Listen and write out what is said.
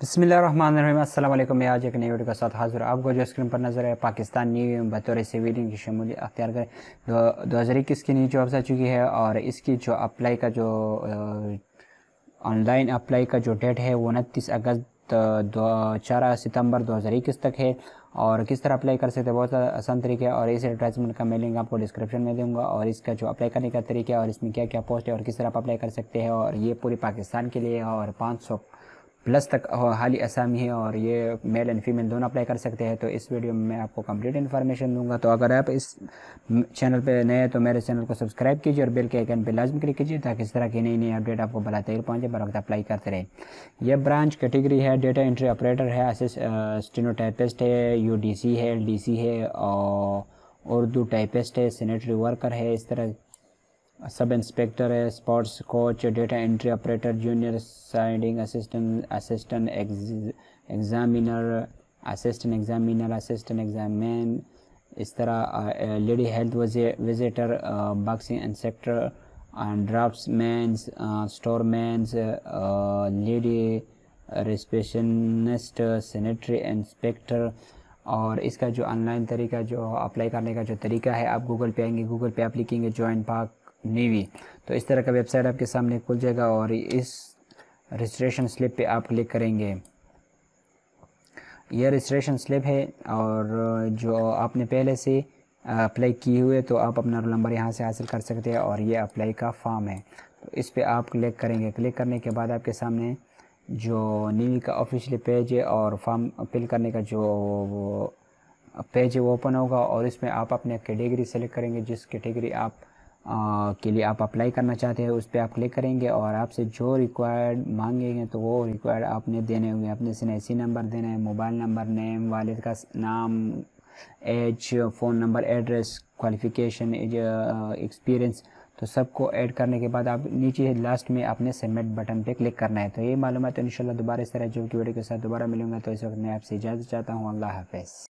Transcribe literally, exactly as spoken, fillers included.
بسم اللہ الرحمن الرحیم۔ السلام علیکم۔ میں آج ایک نئی ویڈیو کے ساتھ حاضر ہوں۔ آپ کو جو اسکرین پر نظر ہے پاکستان نیو بطور سویلین کی شمولیت اختیار کرے دو ہزار اکیس کی نیو جابس آ چکی ہے، اور اس کی جو اپلائی کا جو آن لائن اپلائی کا جو ڈیٹ ہے وہ انتیس اگست دو چار ستمبر دو ہزار اکیس تک ہے۔ اور کس طرح اپلائی کر سکتے ہیں، بہت آسان طریقہ ہے، اور اس ایڈورٹائزمنٹ کا میں لنک آپ کو ڈسکرپشن میں دوں گا، اور اس کا جو اپلائی کرنے کا طریقہ ہے اور اس میں کیا کیا پوسٹ ہے اور کس طرح آپ اپلائی کر سکتے ہیں، اور یہ پوری پاکستان کے لیے ہے اور پانچ سو پلس تک حالی اسامی ہے، اور یہ میل اینڈ فیمیل دونوں اپلائی کر سکتے ہیں۔ تو اس ویڈیو میں میں آپ کو کمپلیٹ انفارمیشن دوں گا۔ تو اگر آپ اس چینل پہ نئے ہیں تو میرے چینل کو سبسکرائب کیجیے اور بیل کے آئیکن پہ لازم کلک کیجیے تاکہ اس طرح کی نئی نئی اپڈیٹ آپ کو بلاتے پہنچے، بر وقت اپلائی کرتے رہیں۔ یہ برانچ کیٹیگری ہے، ڈیٹا انٹری آپریٹر ہے، اسٹینو ٹائپسٹ ہے، یو ڈی سی ہے، ایل ڈی سی ہے، اور اردو ٹائپسٹ ہے، سینیٹری ورکر ہے، اس طرح سب انسپیکٹر ہے، sports coach, data entry operator, junior siding assistant, assistant examiner, assistant examiner, assistant examine, اس طرح lady health visitor, boxing instructor, draftsman, storeman, lady receptionist, sanitary inspector. اور اس کا جو آن لائن طریقہ، جو apply کرنے کا جو طریقہ ہے، آپ گوگل پہ آئیں گے، گوگل پہ آپ لکھیں گے جوائن پاک نیوی، تو اس طرح کا ویب سائٹ آپ کے سامنے کھل جائے گا، اور اس رجسٹریشن سلپ پہ آپ کلک کریں گے۔ یہ رجسٹریشن سلپ ہے، اور جو آپ نے پہلے سے اپلائی کیے ہوئے تو آپ اپنا رول نمبر یہاں سے حاصل کر سکتے ہیں، اور یہ اپلائی کا فارم ہے، تو اس پہ آپ کلک کریں گے۔ کلک کرنے کے بعد آپ کے سامنے جو نیوی کا آفیشیل پیج ہے اور فارم فل کرنے کا جو پیج ہے وہ اوپن ہوگا، اور اس میں آپ اپنے کیٹیگری سلیکٹ کریں گے، جس کیٹیگری آپ کے لیے آپ اپلائی کرنا چاہتے ہیں اس پہ آپ کلک کریں گے، اور آپ سے جو ریکوائرڈ مانگیں گے تو وہ ریکوائرڈ آپ نے دینے ہوں گے۔ اپنے سی سی نمبر دینا ہے، موبائل نمبر، نیم، والد کا نام، age, phone number, address, qualification, experience, تو سب کو ایڈ کرنے کے بعد آپ نیچے لاسٹ میں اپنے سبمٹ بٹن پہ کلک کرنا ہے۔ تو یہ معلومات انشاءاللہ دوبارہ اس طرح جو کی ویڈیو کے ساتھ دوبارہ ملوں گا، تو اس وقت میں آپ سے اجازت چاہتا ہوں۔ اللہ حافظ۔